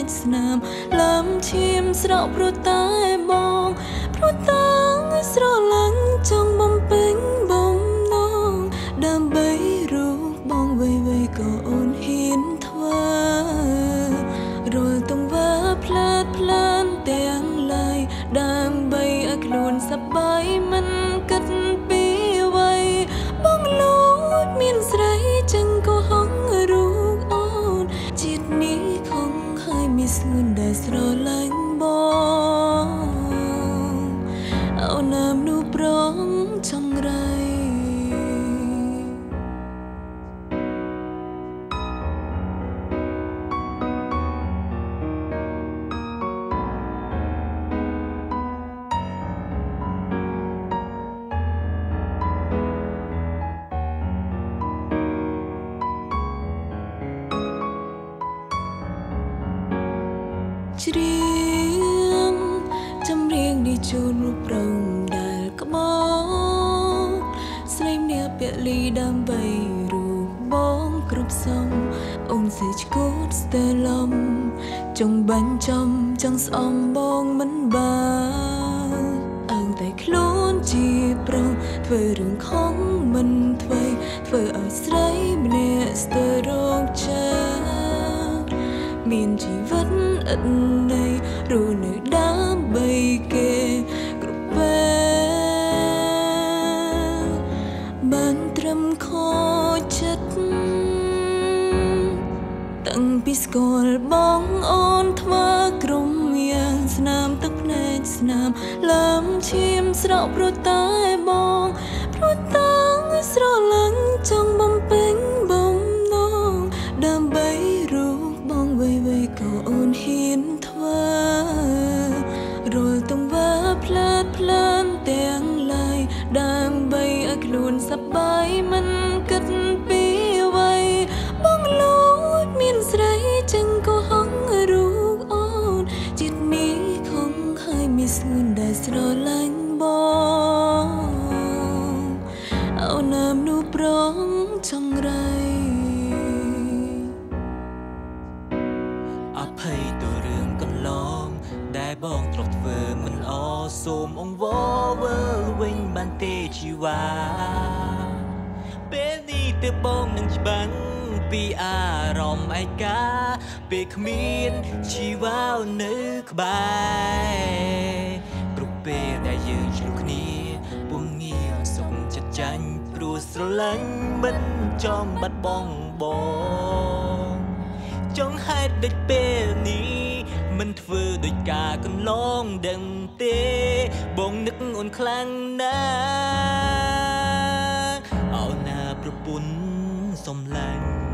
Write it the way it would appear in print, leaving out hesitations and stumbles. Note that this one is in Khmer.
ស្នាមឡាំឈាមស្រក់ព្រោះតែបងព្រោះតាំងស្រឡាញ់ចង់បំពេញបំណងដើម្បីរូបបងវ័យក៏អូនហ៊ានធ្វើរាល់ទង្វើផ្លាតផ្លានទាំងឡាយដើម្បីឲ្យខ្លួនសប្បាយមិនគិតពីអ្វីបងលួចមានស្រីចឹងក៏ហងរូបអូនជាតិនេះខំហើយមានស្ងួនដែលស្រឡាញ់បងเอาน้ำนูปรองจงไรเรียงจำเรียงดีจูนรูปเราได้ก็บอกสไลม์เนี่ยเปียลีดำใบรูปบ้องกรุบส่งองค์เสียกูดสเตลมจงบันจำจังสอมบ้องมันบาอ่างแต่คล้นจีบเราเธอเรื่องของมันเธอเอาสไลม์เนี่ยสเตโรกเชមានជីវិតឥតន័យរស់នៅដើម្បីគេគ្រប់ពេលបានត្រឹមខចិត្តតាំងពីស្គាល់បងអូនធ្វើក្រុមយ៉ាងស្នាមទឹកភ្នែកស្នាមឡាំឈាមស្រក់ព្រោះតែបងព្រោះតាំងស្រឡាញ់ចង់បំពេញបំណងដើម្បីរូបបងវ័យក៏អូនហ៊ានធ្វើរាល់ទង្វើផ្លាតផ្លានទាំងឡាយដើម្បីឲ្យខ្លួនសប្បាយមិនគិតពីអ្វីបងលួចមានស្រីចឹងក៏ហងរូបអូនចិត្តនេះខំហើយមានស្ងួនដែលស្រឡាញ់បងเอาน้ำนูปรองจงไรอภัยตัวเรื่องกันลองได้บอกตรอกเฟอมันออสมองวอเวอร์เวงบันเตชีวาเป็นนี่เตบองนังจิบังปีอารมณ์ไอกาเปกมีนชีวาวนึกบายกรุบเปได้ยืนชุกนี้ปุ่มเงียส่งจัดจันปรูสลังมันจอมบัดบองบองจงให้เด็กเป็นนี้มันฝืนโดยกากันลองดังเตะบงนึกอุ่นคลั่งนะเอาหน้าประปุ่นสมลัง